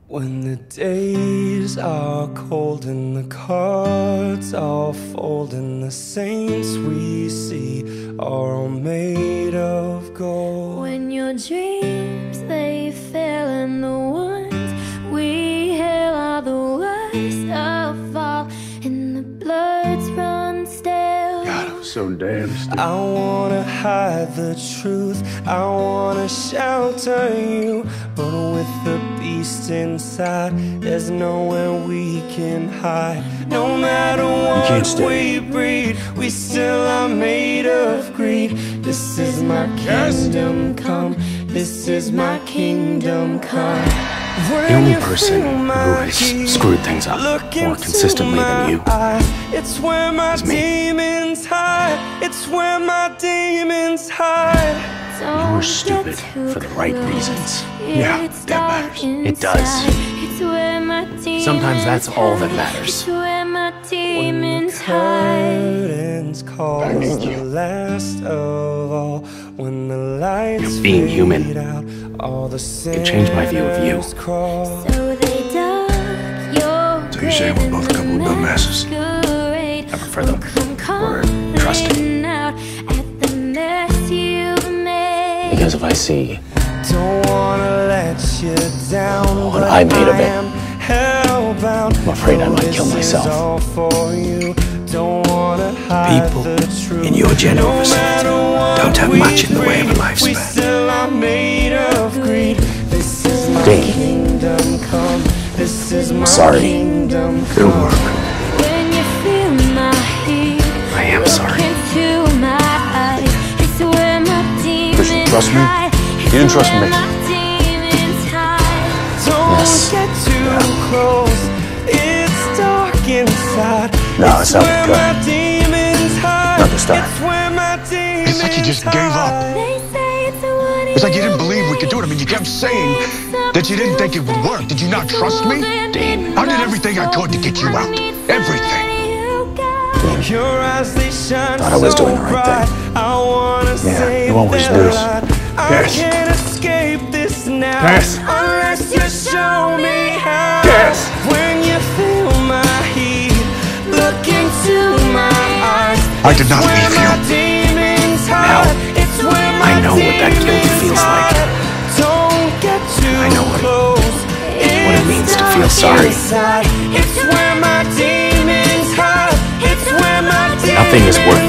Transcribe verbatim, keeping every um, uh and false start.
When the days are cold and the cards all fold and the saints we see are all made of gold. When your dreams they fail and the ones we hail are the worst of all, and the bloods run stale. God, I'm so damn stupid. I wanna hide the truth, I wanna shelter you, but with the beast inside, there's nowhere we can hide. No matter what we breed, we still are made of greed. This is my kingdom come, this is my kingdom come. The only person who has screwed things up more consistently than you it's where my demons hide. It's where my demons hide. You were stupid for the right reasons. Yeah, that matters. It does. Sometimes that's all that matters. When the curtains call the last of all, when the lights being human out, all the can change my view of you. So they dug your So you say we're both a couple of dumbasses? I prefer them. We're trusting. Because if I see don't wanna let you down, what I made of it, I'm afraid I might kill myself. People in your general vicinity don't have much in the way of a lifespan. Dean, I'm sorry. It'll work. I am sorry. Christian, trust me? You didn't trust me. Yes. Yeah. No, it's not good. Not the start. It's like you just gave up. It's like you didn't believe we could do it. I mean, you kept saying that you didn't think it would work. Did you not trust me? Dean. I did everything I could to get you out. Everything. Thought I was doing the right thing. Yeah, you always do. Yes. Yes. Unless you show me how. Yes. When you feel my heat, look into my eyes. I did not leave you. Now, I know what that guilt feels like. I know what it, what it means to feel sorry. It's where my demons hide. It's where my demons Nothing is worth